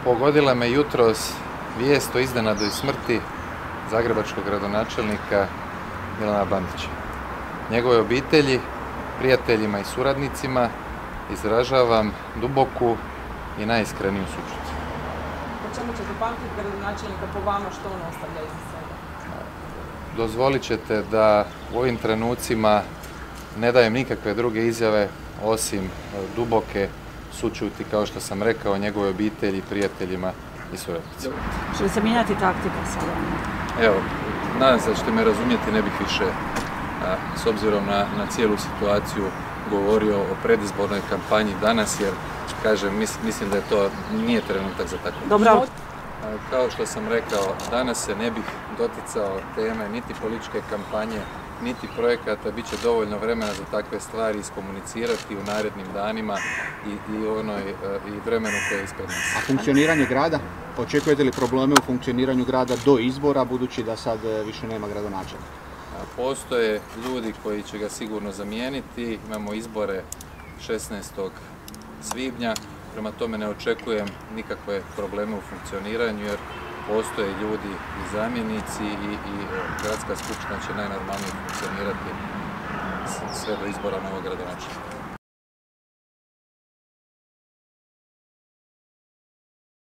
Pogodila me jutros vijest o iznenadnoj smrti zagrebačkog gradonačelnika Milana Bandića. Njegove obitelji, prijateljima i suradnicima izražavam duboku i najiskreniju sućut. Po čemu ćete pamtiti gradonačelnika po vama, što on ostavlja iza sebe? Dozvolit ćete da u ovim trenucima ne dajem nikakve druge izjave osim duboke sućuti, kao što sam rekao, njegove obitelji, prijateljima i suradnicima. Će li se mijenjati taktika sada? Evo, nadam se da ćete me razumjeti, ne bih više, s obzirom na cijelu situaciju, govorio o predizbornoj kampanji danas, jer, kažem, mislim da je to nije trenutak za tako. Dobro. Kao što sam rekao, danas se ne bih doticao teme niti političke kampanje, niti projekata. Bit će dovoljno vremena za takve stvari iskomunicirati u narednim danima i vremenu koje je ispred nas. A funkcioniranje grada? Očekujete li probleme u funkcioniranju grada do izbora, budući da sad više nema gradonačelnika? Postoje ljudi koji će ga sigurno zamijeniti. Imamo izbore 16. svibnja. Prema tome ne očekujem nikakve probleme u funkcioniranju, jer postoje ljudi i zamjenici i gradska skupština će najnormalnije funkcionirati sve do izbora novog gradonačelnika.